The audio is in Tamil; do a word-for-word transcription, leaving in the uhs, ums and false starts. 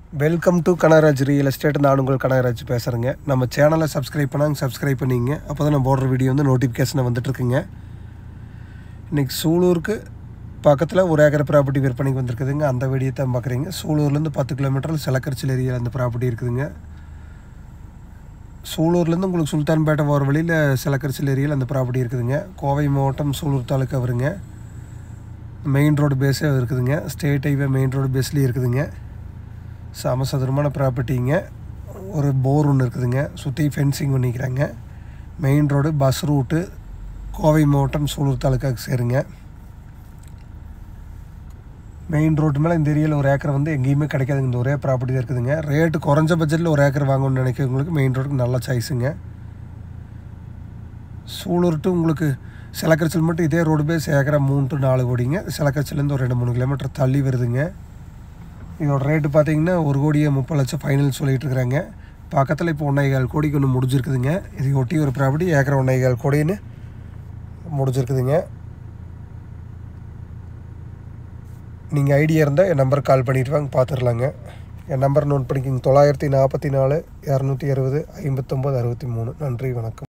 Welcome to Kanagaraj real estate. நான் உங்கள் கனகராஜ் பேசுகிறேங்க. நம்ம சேனலை சப்ஸ்கிரைப் பண்ணாங்க சப்ஸ்கிரைப் பண்ணிங்க. அப்போ தான் நம்ம போடுற வீடியோ வந்து நோட்டிஃபிகேஷனை வந்துட்டுருக்குங்க. இன்றைக்கி சூலூருக்கு பக்கத்தில் ஒரு ஏக்கர் ப்ராப்பர்ட்டி விற்பனைக்கு வந்திருக்குதுங்க. அந்த வீடியோ தான் பார்க்குறீங்க. சூலூர்லேருந்து பத்து கிலோமீட்டரில் செலக்கரிச்சல் ஏரியாவில் அந்த ப்ராப்பர்ட்டி இருக்குதுங்க. சூலூர்லேருந்து உங்களுக்கு சுல்தான்பேட்டை போகிற வழியில் செலக்கரிச்சல் ஏரியாவில் அந்த ப்ராப்பர்ட்டி இருக்குதுங்க. கோவை மாவட்டம் சூலூர் தாலுக்கா வருங்க. மெயின் ரோடு பேஸே இருக்குதுங்க. ஸ்டேட் ஹைவே மெயின் ரோடு பேஸ்லேயும் இருக்குதுங்க. சமசதுரமான ப்ராப்பர்ட்டிங்க. ஒரு போர் ஒன்று இருக்குதுங்க. சுற்றி ஃபென்சிங் பண்ணிக்கிறாங்க. Main road bus route Kovai மாவட்டம் சூலூர் தாலுக்காவுக்கு சேருங்க. மெயின் ரோட்டு மேலே இந்த ஏரியாவில் ஒரு ஏக்கர் வந்து எங்கேயுமே கிடைக்காதுங்க. இந்த ஒரே ப்ராப்பர்ட்டி தான் இருக்குதுங்க. ரேட்டு குறைஞ்ச பட்ஜெட்டில் ஒரு ஏக்கர் வாங்கணும்னு நினைக்கிறவங்களுக்கு மெயின் ரோடுக்கு நல்ல சாய்ஸுங்க. சூலூர் டு உங்களுக்கு செலக்கரிச்சல் மட்டும் இதே ரோடு பேஸ் ஏக்கரா மூணு டு நாலு கோடிங்க. செலக்கரிச்சல்லேருந்து ஒரு ரெண்டு மூணு கிலோமீட்டர் தள்ளி வருதுங்க. இதோட ரேட்டு பார்த்தீங்கன்னா ஒரு கோடியே முப்பது லட்சம் ஃபைனல் சொல்லிகிட்டு இருக்கிறாங்க. பக்கத்தில் இப்போ ஒன்றே கால் கோடிக்கு ஒன்று முடிஞ்சிருக்குதுங்க. இது ஒட்டி ஒரு ப்ராப்பர்ட்டி ஏக்கரை ஒன்றே கால் கோடின்னு முடிஞ்சிருக்குதுங்க. நீங்கள் ஐடியா இருந்தால் என் நம்பருக்கு கால் பண்ணிவிட்டு வாங்க, பார்த்துடலாங்க. என் நம்பர் நோட் பண்ணிக்கிங்க. தொள்ளாயிரத்தி நாற்பத்தி நாலு இரநூத்தி அறுபது ஐம்பத்தொம்போது அறுபத்தி மூணு. நன்றி, வணக்கம்.